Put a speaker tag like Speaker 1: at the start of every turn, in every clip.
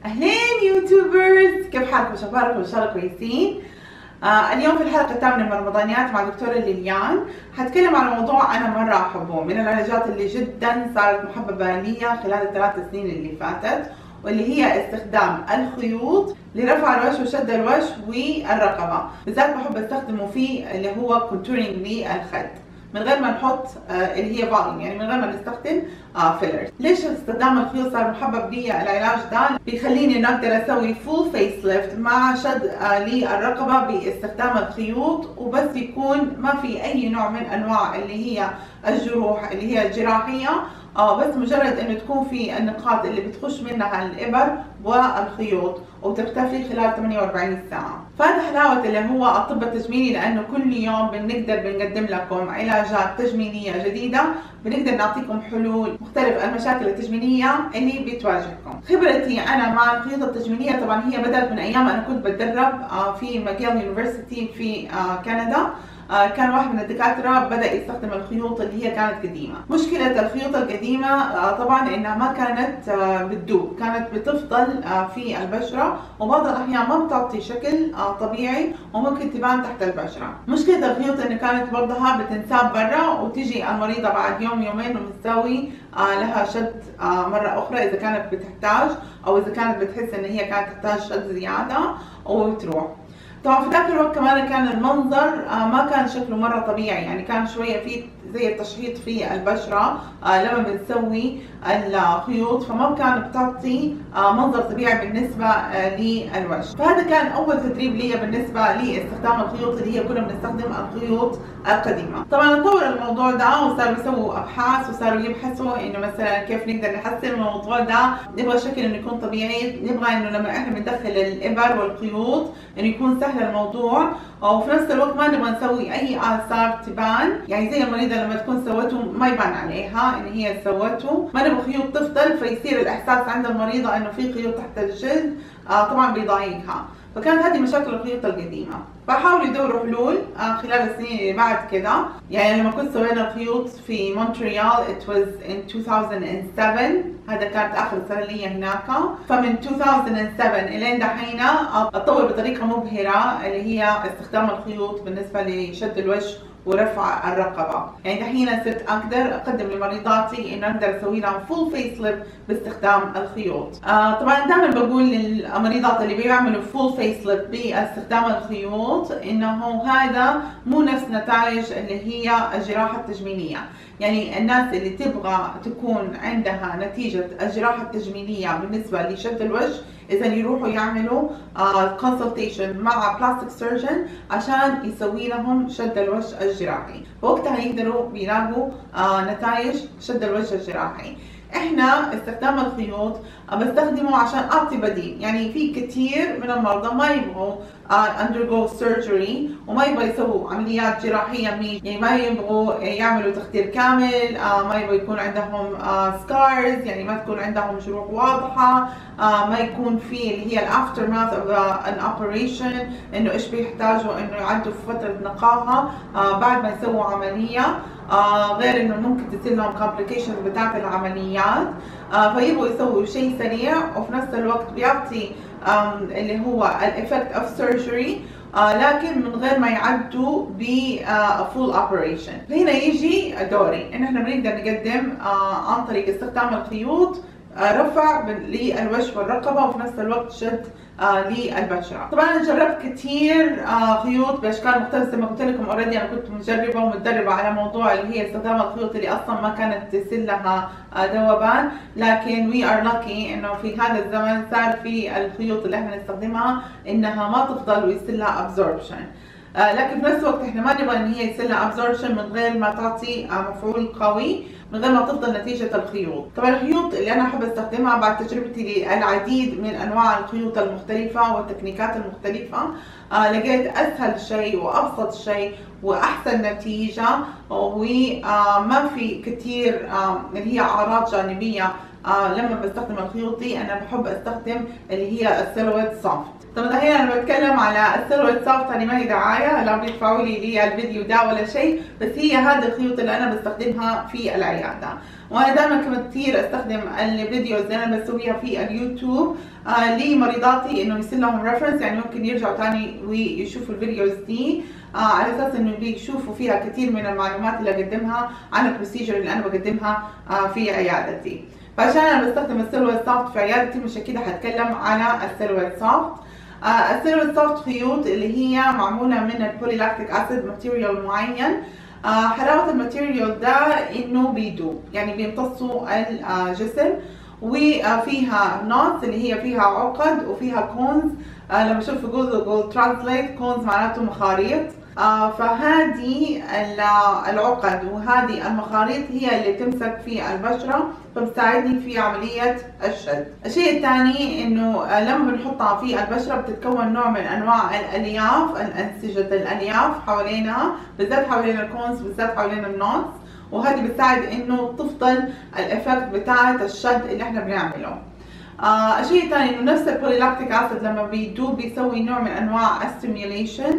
Speaker 1: اهلين يوتيوبرز، كيف حالكم؟ شخباركم؟ ان شاء الله كويسين. اليوم في الحلقه الثامنه من رمضانيات مع دكتوره ليليان حتكلم على موضوع انا مره احبه، من العلاجات اللي جدا صارت محببه لي خلال ال3 سنين اللي فاتت، واللي هي استخدام الخيوط لرفع الوجه وشد الوجه والرقبه. بالذات بحب استخدمه في اللي هو كونتورينج للخد من غير ما نحط اللي هي فوليوم، يعني من غير ما نستخدم فيلرز. ليش استخدام الخيوط صار محبب لي؟ العلاج ده بيخليني اني اقدر اسوي فول فيس ليفت مع شد للرقبه باستخدام الخيوط، وبس يكون ما في اي نوع من انواع اللي هي الجروح اللي هي الجراحيه، بس مجرد انه تكون في النقاط اللي بتخش منها الابر والخيوط وتختفي خلال 48 ساعه. فهذا حلاوه اللي هو الطب التجميلي، لانه كل يوم بنقدم لكم علاجات تجميليه جديده، بنقدر نعطيكم حلول مختلف المشاكل التجميليه اللي بتواجهكم. خبرتي انا مع الخيوط التجميليه طبعا هي بدات من ايام انا كنت بتدرب في ماجيل يونيفرسيتي في كندا. كان واحد من الدكاترة بدأ يستخدم الخيوط اللي هي كانت قديمة. مشكلة الخيوط القديمة طبعا انها ما كانت بتدوب، كانت بتفضل في البشرة، وبعض الأحيان ما بتعطي شكل طبيعي وممكن تبان تحت البشرة. مشكلة الخيوط انه كانت برضها بتنساب برا، وتيجي المريضة بعد يوم يومين ومتساوي لها شد مرة أخرى إذا كانت بتحتاج، أو إذا كانت بتحس إن هي كانت تحتاج شد زيادة وتروح. طبعا في ذاك الوقت كمان كان المنظر ما كان شكله مرة طبيعي، يعني كان شوية في زي التشحيط في البشرة لما بنسوي الخيوط، فما كان بتعطي منظر طبيعي بالنسبة للوجه. فهذا كان أول تدريب لي بالنسبة لاستخدام الخيوط اللي هي كنا بنستخدم الخيوط القديمة. طبعا تطور الموضوع ده وصاروا يسووا أبحاث وصاروا يبحثوا إنه مثلا كيف نقدر نحسن الموضوع ده. نبغى شكل إنه يكون طبيعي، نبغى إنه لما إحنا بندخل الإبر والخيوط إنه يكون سهل الموضوع، وفي نفس الوقت ما نبغى نسوي أي آثار تبان، يعني زي المريضة لما تكون سوته ما يبان عليها ان هي سوته. ما نبغى خيوط تفضل فيصير الاحساس عند المريضه انه في خيوط تحت الجلد، طبعا بيضايقها. فكانت هذه مشاكل الخيوط القديمه. فحاولوا يدوروا حلول خلال السنين اللي بعد كده. يعني لما كنت سوينا الخيوط في مونتريال it was in 2007، هذا كانت اخر سنه لي هناك. فمن 2007 الين دحين اتطور بطريقه مبهره اللي هي استخدام الخيوط بالنسبه لشد الوجه ورفع الرقبه. يعني دحين صرت اقدر اقدم لمريضاتي انه اقدر اسوي لهم فول فيس ليفت باستخدام الخيوط. طبعا دائما بقول للمريضات اللي بيعملوا فول فيس ليفت باستخدام الخيوط انه هذا مو نفس نتائج اللي هي الجراحه التجميليه. يعني الناس اللي تبغى تكون عندها نتيجه الجراحه التجميليه بالنسبه لشد الوجه، اذا يروحوا يعملوا كونسلتيشن مع بلاستيك سيرجن عشان يسوي لهم شد الوجه الجراحي، فوقتها يقدروا بيلاقوا نتائج شد الوجه الجراحي. احنا استخدام الخيوط بستخدمه عشان اعطي بديل. يعني في كثير من المرضى ما يبغوا undergo surgery وما يبغوا يسووا عمليات جراحيه، يعني ما يبغوا يعملوا تخدير كامل، ما يبغوا يكون عندهم scars، يعني ما تكون عندهم جروح واضحه، ما يكون في اللي هي الافتر ماث اوف ان اوبريشن، انه ايش بيحتاجوا انه يعدوا في فتره نقاهه بعد ما يسووا عمليه، غير انه ممكن تصير لهم complications بتاعت العمليات. فيبغوا يسووا شيء سريع وفي نفس الوقت بيعطي اللي هو الافكت اوف سيرجري، لكن من غير ما يعدوا ب full operation. هنا يجي دوري ان احنا بنقدر نقدم عن طريق استخدام الخيوط رفع للوجه والرقبه، وفي نفس الوقت شد للبشره. طبعا انا جربت كثير خيوط باشكال مختلفه، زي ما قلت لكم اوريدي انا كنت مجربه ومتدربه على موضوع اللي هي استخدام الخيوط اللي اصلا ما كانت تصير لها ذوبان، لكن وي ار لاكي انه في هذا الزمن صار في الخيوط اللي احنا نستخدمها انها ما تفضل ويصير لها ابزوربشن. لكن في نفس الوقت احنا ما نبغى ان هي يصير لها ابزوربشن من غير ما تعطي مفعول قوي، من غير ما تفضل نتيجة الخيوط. طبعا الخيوط اللي انا احب استخدمها بعد تجربتي للعديد من انواع الخيوط المختلفة والتكنيكات المختلفة، لقيت اسهل شيء وابسط شيء واحسن نتيجة، وما في كثير اللي هي اعراض جانبية لما بستخدم الخيوط دي انا بحب استخدم اللي هي السيلويت سوفت. طبعا الحين انا بتكلم على السيلويت سوفت، يعني ما هي دعايه، لا بيدفعوا لي الفيديو ده ولا شيء، بس هي هذه الخيوط اللي انا بستخدمها في العياده. وانا دائما كنت كثير استخدم الفيديوز اللي انا بسويها في اليوتيوب لمريضاتي انه يصير لهم ريفرنس، يعني ممكن يرجعوا ثاني ويشوفوا الفيديوز دي على اساس انه بيشوفوا فيها كثير من المعلومات اللي اقدمها عن البروسيجر اللي انا بقدمها في عيادتي. فعشان انا بستخدم السيلويت سوفت في عيادتي مش كده هتكلم على السيلويت سوفت. السيلويت سوفت خيوط اللي هي معموله من البوليلاكتيك اسيد ماتيريال معين. حلاوه الماتيريال ده انه بيدوب، يعني بيمتصوا الجسم، وفيها نوتس اللي هي فيها عقد وفيها كونز. لما اشوف في جوجل ترانسليت كونز معناته مخاريط. فهذه العقد وهذه المخاريط هي اللي تمسك في البشرة، فبتساعدني في عملية الشد. الشيء الثاني انه لما بنحطها في البشرة بتتكون نوع من انواع الالياف، الانسجة الالياف حوالينها، بالذات حوالين الكونز، بالذات حوالين النوتس، وهذه بتساعد انه تفضل الافكت بتاعة الشد اللي احنا بنعمله. الشيء الثاني انه نفس البوليلاكتيك اسيد لما بيدوب بيسوي نوع من انواع الستيميوليشن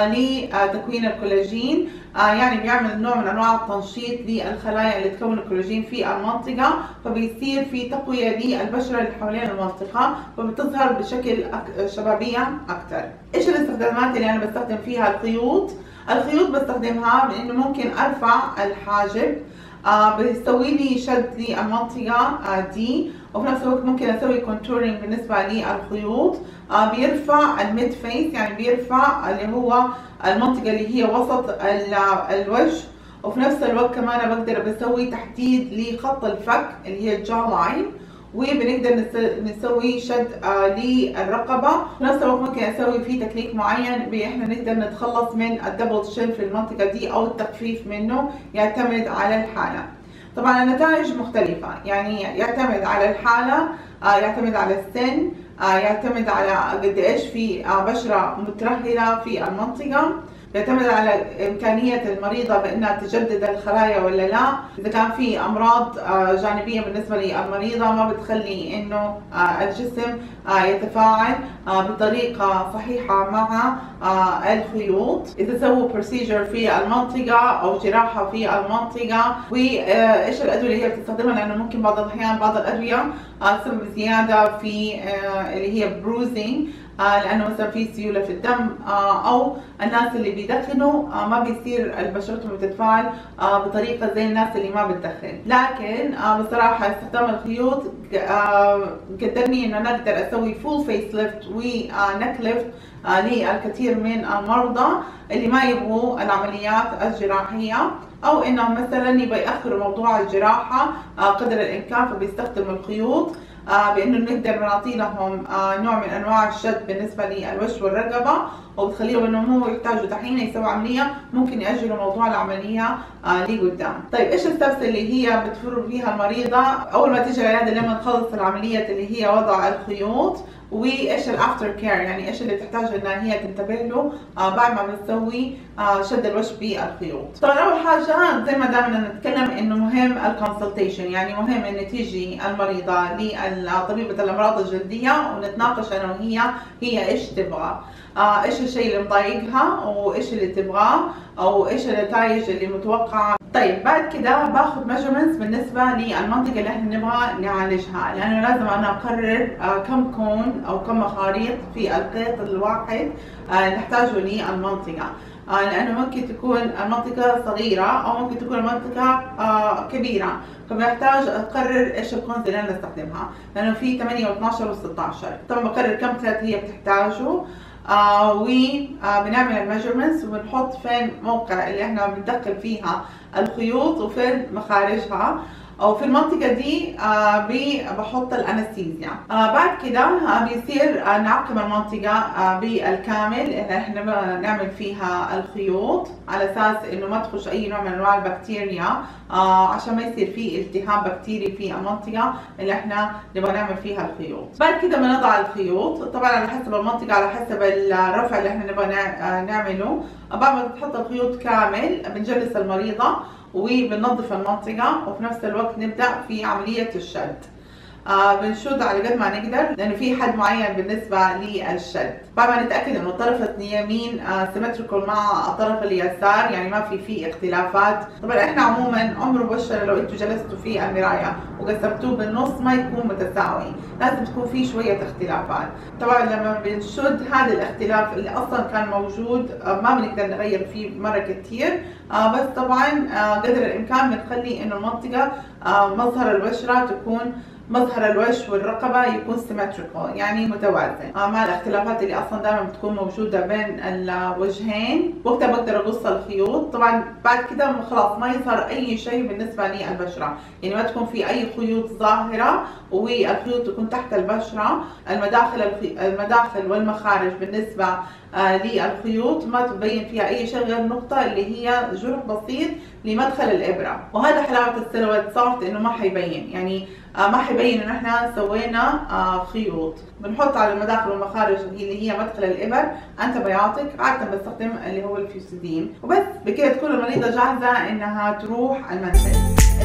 Speaker 1: لتكوين الكولاجين، يعني بيعمل نوع من انواع التنشيط للخلايا اللي تكون الكولاجين في المنطقه، فبيصير في تقويه للبشره اللي حوالين المنطقه، فبتظهر بشكل شبابيه اكثر. ايش الاستخدامات اللي انا بستخدم فيها الخيوط؟ الخيوط بستخدمها بانه ممكن ارفع الحاجب، بيسوي لي شد للمنطقه دي، وفي نفس الوقت ممكن اسوي كونتورينج بالنسبه للخيوط. بيرفع الميد فيس، يعني بيرفع اللي هو المنطقه اللي هي وسط الوجه، وفي نفس الوقت كمان بقدر بسوي تحديد لخط الفك اللي هي الجا لاين، وبنقدر نسوي شد للرقبه. في نفس الوقت ممكن اسوي فيه تكنيك معين احنا نقدر نتخلص من الدبل شين في المنطقه دي او التخفيف منه، يعتمد على الحاله. طبعا النتائج مختلفه، يعني يعتمد على الحاله، يعتمد على السن، يعتمد على قد ايش في بشره مترهله في المنطقه، يعتمد على إمكانية المريضة بأنها تجدد الخلايا ولا لا. إذا كان في أمراض جانبية بالنسبة للمريضة ما بتخلي إنه الجسم يتفاعل بطريقة صحيحة مع الخيوط. إذا سووا بروسيجر في المنطقة أو جراحة في المنطقة، وإيش الأدوية اللي هي بتستخدمها، لأنه ممكن بعض الأحيان بعض الأدوية تسبب زيادة في اللي هي بروزنج، لانه مثلا في سيوله في الدم، او الناس اللي بيدخنوا ما بيصير بشرتهم بتتفاعل بطريقه زي الناس اللي ما بتدخن. لكن بصراحه استخدام الخيوط قدرني انه انا اقدر اسوي فول فيس ليفت ونك ليفت للكثير من المرضى اللي ما يبغوا العمليات الجراحيه، او انهم مثلا يبغى ياخروا موضوع الجراحه قدر الامكان، فبيستخدموا الخيوط بانه نقدر نعطي لهم نوع من انواع الشد بالنسبه للوجه والرقبه، وبتخليهم انه مو يحتاجوا دحين يسووا عمليه، ممكن ياجلوا موضوع العمليه لقدام. طيب ايش الستبس اللي هي بتفر فيها المريضه اول ما تيجي العياده لما تخلص العمليه اللي هي وضع الخيوط، وايش الافتر كير، يعني ايش اللي تحتاج انها هي تنتبه له بعد ما بتسوي شد الوجه بالخيوط. طبعا اول حاجه زي ما دائما نتكلم انه مهم الكونسلتيشن، يعني مهم ان تيجي المريضه لطبيبه الامراض الجلديه ونتناقش انا وهي ايش تبغى، ايش الشيء اللي مضايقها وايش اللي تبغاه او ايش النتائج اللي متوقعه. طيب بعد كده باخذ ميجرمنتس بالنسبه للمنطقه اللي احنا نبغى نعالجها، لانه لازم انا اقرر كم كون او كم مخاريط في القيط الواحد نحتاجه للمنطقه، لانه ممكن تكون المنطقه صغيره او ممكن تكون المنطقه كبيره، فبحتاج اقرر ايش الكونز اللي انا استخدمها، لانه في 8 و12 و16. طبعا بقرر كم قيط هي بتحتاجه، وبنعمل الميجرمنتس وبنحط فين موقع اللي احنا بندخل فيها الخيوط وفين مخارجها، او في المنطقه دي بحط الانستيزيا. بعد كده بيصير نعقم المنطقه بالكامل اللي احنا نعمل فيها الخيوط، على اساس انه ما تخش اي نوع من انواع البكتيريا، عشان ما يصير في التهاب بكتيري في المنطقه اللي احنا نبغى نعمل فيها الخيوط. بعد كده بنضع الخيوط طبعا على حسب المنطقه، على حسب الرفع اللي احنا نبغى نعمله. بعد ما تحط الخيوط كامل بنجلس المريضه وبننظف المنطقة، وفي نفس الوقت نبدأ في عملية الشد. بنشد على قد ما نقدر، لانه في حد معين بالنسبه للشد. بعد ما نتاكد انه الطرف اليمين سيمتريكال مع الطرف اليسار، يعني ما في اختلافات. طبعا احنا عموما عمر بشره لو انتم جلستوا في المرايه وقسمتوه بالنص ما يكون متساوي، لازم تكون في شويه اختلافات. طبعا لما بنشد هذا الاختلاف اللي اصلا كان موجود ما بنقدر نغير فيه مره كتير، بس طبعا قدر الامكان بنخلي انه المنطقه مظهر البشره تكون مظهر الوجه والرقبة يكون سيمتريكال، يعني متوازن مع الاختلافات اللي اصلا دائما بتكون موجودة بين الوجهين. وقتها بقدر اقص الخيوط. طبعا بعد كده خلاص ما يظهر اي شيء بالنسبة للبشرة، يعني ما تكون في اي خيوط ظاهرة والخيوط تكون تحت البشرة. المداخل والمخارج بالنسبة للخيوط ما تبين فيها اي شيء غير نقطة اللي هي جرح بسيط لمدخل الابرة. وهذا حلاوة السيلويت سوفت انه ما حيبين، يعني ما حيبين ان احنا سوينا خيوط. بنحط على المداخل والمخارج اللي هي مدخل الابر انتبيوتيك، عادة بستخدم اللي هو الفيوسيدين. وبس بكده تكون المريضة جاهزة انها تروح المنزل.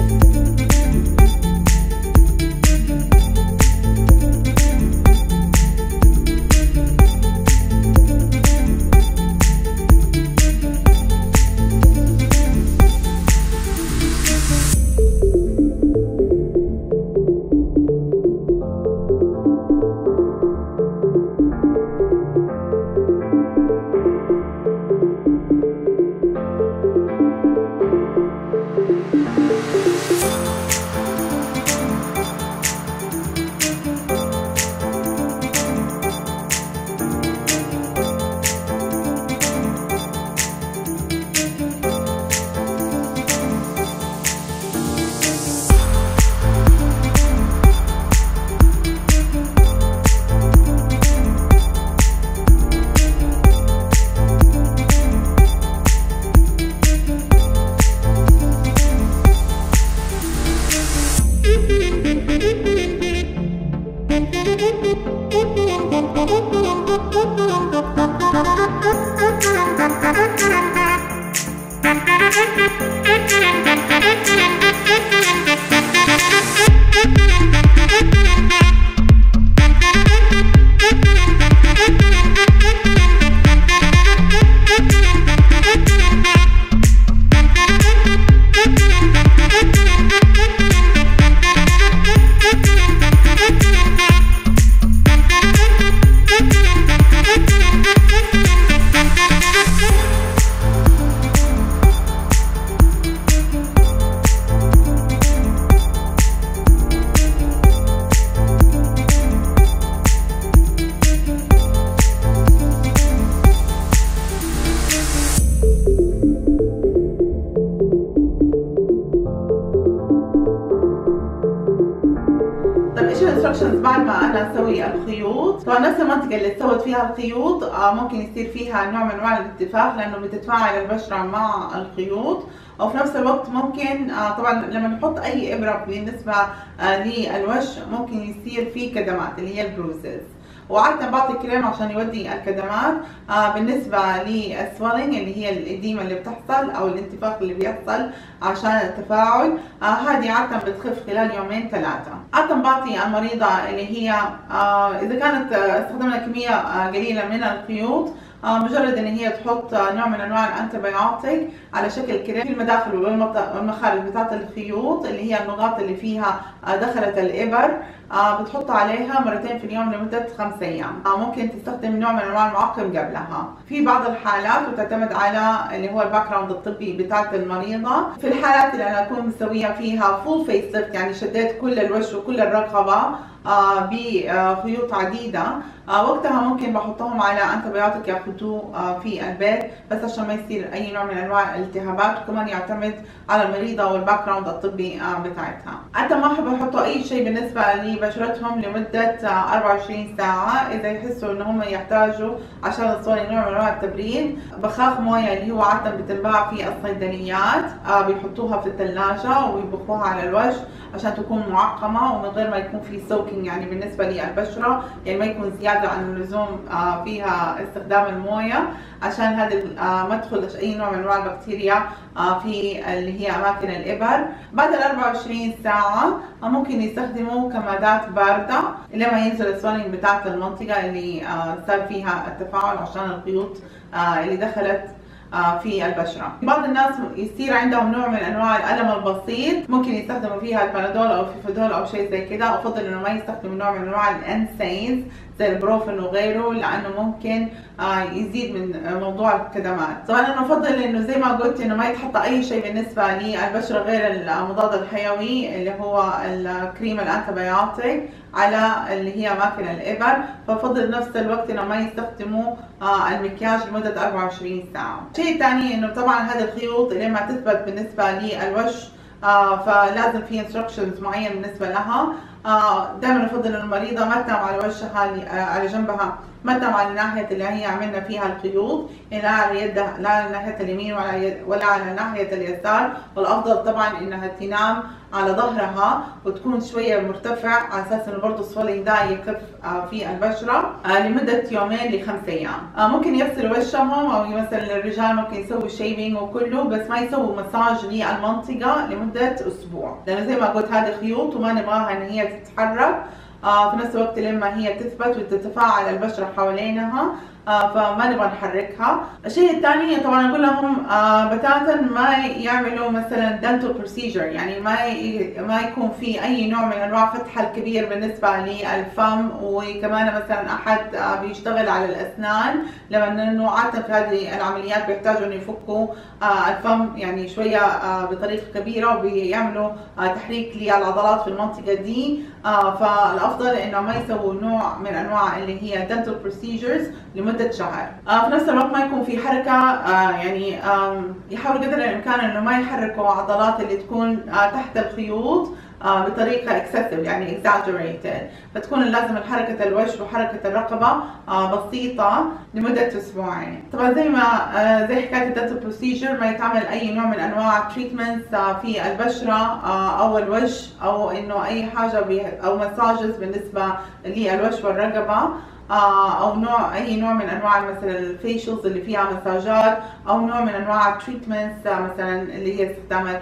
Speaker 1: بعد ما انا اسوي الخيوط. طبعا نفس المنطقه اللي سويت فيها الخيوط ممكن يصير فيها نوع من انواع الانتفاخ لانه بتتفاعل البشره مع الخيوط، او في نفس الوقت ممكن طبعا لما نحط اي ابره بالنسبه للوجه ممكن يصير فيه كدمات اللي هي البروزز، وعادة بعطي كريم عشان يودي الكدمات. بالنسبة للسوالينج اللي هي الإديمة اللي بتحصل أو الانتفاخ اللي بيحصل عشان التفاعل، هذه عادة بتخف خلال 2-3 يوم. عادة بعطي المريضة اللي هي إذا كانت استخدمنا كمية قليلة من الخيوط مجرد ان هي تحط نوع من انواع الانتبيوتيك على شكل كريم في المداخل والمخارج بتاعت الخيوط اللي هي النقاط اللي فيها دخلت الابر، بتحط عليها مرتين في اليوم لمدة 5 ايام. ممكن تستخدم نوع من انواع المعقم قبلها في بعض الحالات، وتعتمد على اللي هو الباك جراوند الطبي بتاعت المريضة. في الحالات اللي انا اكون مسوية فيها فول فيس ليفت، يعني شديت كل الوجه وكل الرقبة بخيوط عديدة، وقتها ممكن بحطهم على انتبيوتيك ياخذوه في البيت بس عشان ما يصير اي نوع من انواع الالتهابات، وكمان يعتمد على المريضه والباك جراوند الطبي بتاعتها. حتى ما احب يحطوا اي شيء بالنسبه لبشرتهم لمده 24 ساعه. اذا يحسوا ان هم يحتاجوا عشان الصور نوع من انواع التبريد بخاخ مويه اللي هو عاده بتنباع في الصيدليات، بيحطوها في الثلاجه ويبخوها على الوجه عشان تكون معقمه ومن غير ما يكون في سوك سوكينج يعني بالنسبه للبشره، يعني ما يكون زياده عن اللزوم فيها استخدام المويه، عشان هذا ما تدخل اي نوع من انواع البكتيريا في اللي هي اماكن الابر. بعد ال 24 ساعه ممكن يستخدموا كمادات بارده لما ينزل السويلنج بتاعت المنطقه اللي صار فيها التفاعل عشان الخيوط اللي دخلت في البشرة. بعض الناس يصير عندهم نوع من انواع الالم البسيط، ممكن يستخدموا فيها البنادول او فيفودول او شيء زي كده. افضل انه ما يستخدموا نوع من انواع الانسينز زي البروفين وغيره، لانه ممكن يزيد من موضوع الكدمات. طبعا انا افضل انه زي ما قلت انه ما يتحط اي شيء بالنسبه للبشره غير المضاد الحيوي اللي هو الكريم الانتيبيوتيك على اللي هي اماكن الابر. فافضل نفس الوقت انه ما يستخدموا المكياج لمده 24 ساعه. الشيء الثاني انه طبعا هذه الخيوط لما تثبت بالنسبه للوش فلازم في انستركشنز معين بالنسبه لها. دائما افضل المريضه ما تنام على وجهها على جنبها، ما تنام على الناحيه اللي هي عملنا فيها الخيوط، لا على يدها، لا على ناحيه اليمين ولا على ناحيه اليسار. والافضل طبعا انها تنام على ظهرها وتكون شويه مرتفع على اساس انه برضه السويلنج ده يخف في البشره لمده يومين ل5 ايام. ممكن يغسلوا وشهم، او مثلا الرجال ممكن يسووا شيفينج وكله، بس ما يسووا مساج للمنطقه لمده اسبوع، لانه زي ما قلت هذه خيوط وما نبغاها ان هي تتحرك في نفس الوقت لما هي تثبت وتتفاعل البشره حوالينها، فما نبغى نحركها. الشيء الثاني طبعا اقول لهم بتاتا ما يعملوا مثلا دنتال بروسيجر، يعني ما يكون في اي نوع من انواع فتح الكبير بالنسبه للفم. وكمان مثلا احد بيشتغل على الاسنان، لانه عاده في هذه العمليات بيحتاجوا انه يفكوا الفم يعني شويه بطريقه كبيره، وبيعملوا تحريك للعضلات في المنطقه دي. فالافضل انه ما يسووا نوع من انواع اللي هي دنتال بروسيجرز لمده شهر. في نفس الوقت ما يكون في حركه، يعني يحاولوا قدر الامكان انه ما يحركوا عضلات اللي تكون تحت الخيوط بطريقه اكسسيف يعني exaggerated، فتكون لازم حركه الوجه وحركه الرقبه بسيطه لمده اسبوعين. طبعا زي حكايه الدنتال بروسيجر ما يتعمل اي نوع من انواع تريتمنتس في البشره او الوجه، او انه اي حاجه او مساجز بالنسبه للوجه والرقبه، او اي نوع من انواع مثلا الفيشلز اللي فيها مساجات، او نوع من انواع التريتمنتس مثلا اللي هي استخدام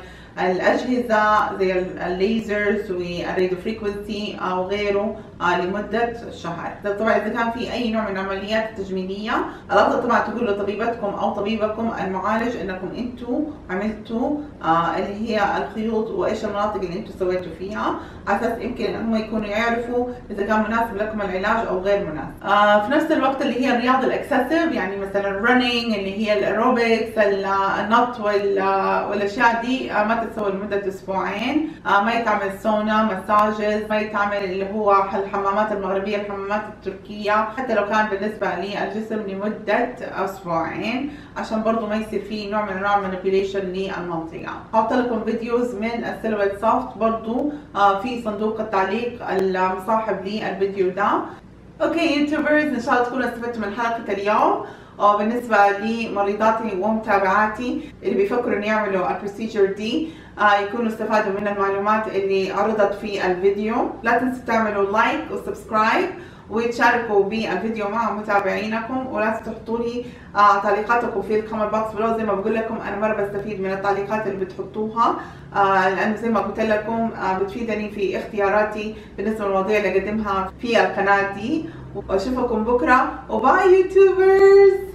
Speaker 1: الاجهزه زي الليزرز والراديو فريكونسي او غيره لمده شهر. طبعا اذا كان في اي نوع من العمليات التجميليه، الافضل طبعا تقولوا لطبيبتكم او طبيبكم المعالج انكم انتم عملتوا اللي هي الخيوط وايش المناطق اللي انتم سويتوا فيها، على اساس يمكن هم يكونوا يعرفوا اذا كان مناسب لكم العلاج او غير مناسب. في نفس الوقت اللي هي الرياضه الاكسسيف، يعني مثلا الرننج اللي هي الايروبكس النط والاشياء دي ما تتسوى لمده اسبوعين. ما يتعمل سونا، مساجز، ما يتعمل اللي هو الحمامات المغربيه، الحمامات التركيه، حتى لو كان بالنسبه للجسم لمده اسبوعين، عشان برضو ما يصير فيه نوع من انواع المانيبيوليشن للمنطقه. هحط لكم فيديوز من السيلويت سوفت برضو في صندوق التعليق المصاحب للفيديو ده. اوكي يوتيوبرز، ان شاء الله تكونوا استفدتوا من حلقه اليوم. وبالنسبه لمريضاتي ومتابعاتي اللي بيفكروا ان يعملوا البروسيجر دي يكونوا استفادوا من المعلومات اللي عرضت في الفيديو. لا تنسوا تعملوا لايك وسبسكرايب وتشاركوا بالفيديو مع متابعينكم، ولا تحطوا لي تعليقاتكم في الكومنت بوكس بلو. زي ما بقول لكم انا مره بستفيد من التعليقات اللي بتحطوها، لانه زي ما قلت لكم بتفيدني في اختياراتي بالنسبه للمواضيع اللي اقدمها في القناه دي. واشوفكم بكره، وباي يوتيوبرز.